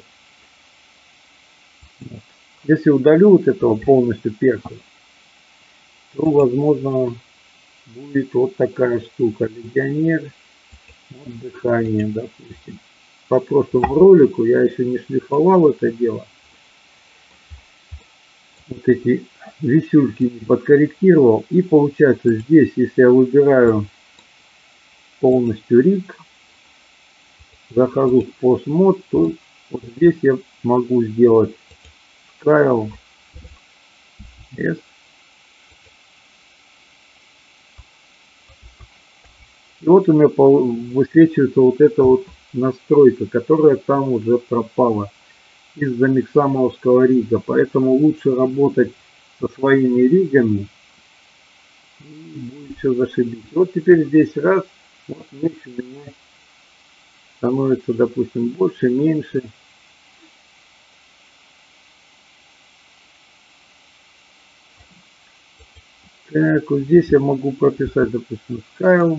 Если удалю вот этого полностью перса, то возможно будет вот такая штука. Легионер, вот дыхание, допустим. По прошлому ролику я еще не шлифовал это дело. Вот эти висюльки не подкорректировал. И получается здесь, если я выбираю полностью риг, захожу в постмод, то вот здесь я могу сделать scale S. И вот у меня высвечивается вот эта вот настройка, которая там уже пропала из-за миксамовского рига. Поэтому лучше работать со своими ригами, и будет все зашибись. Вот теперь здесь раз, вот меч у меня становится, допустим, больше, меньше. Так, вот здесь я могу прописать, допустим, scale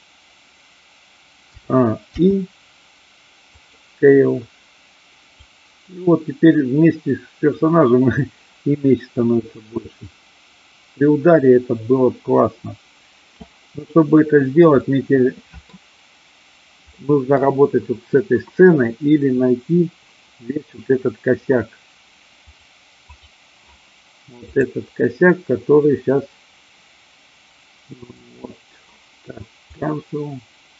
и scale. И вот теперь вместе с персонажем и меч становится больше. При ударе это было классно. Но чтобы это сделать, мне теперь нужно работать вот с этой сценой или найти весь вот этот косяк. Вот этот косяк, который сейчас вот так, cancel.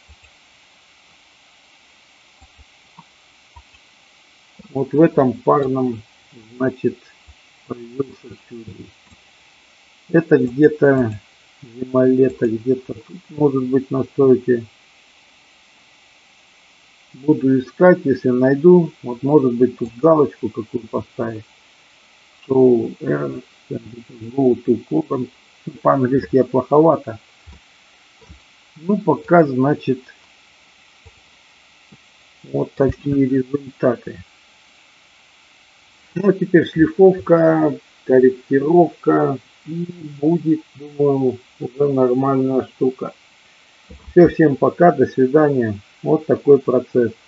Вот в этом парном, значит, появился чудик. Это где-то зима-лето, где-то тут, может быть, настройки. Буду искать, если найду. Вот может быть тут галочку какую поставить. Show errors, go to column. По-английски я плоховато. Ну, пока, значит, вот такие результаты. Ну, а теперь шлифовка, корректировка. И будет, думаю, уже нормальная штука. Все, всем пока, до свидания. Вот такой процесс.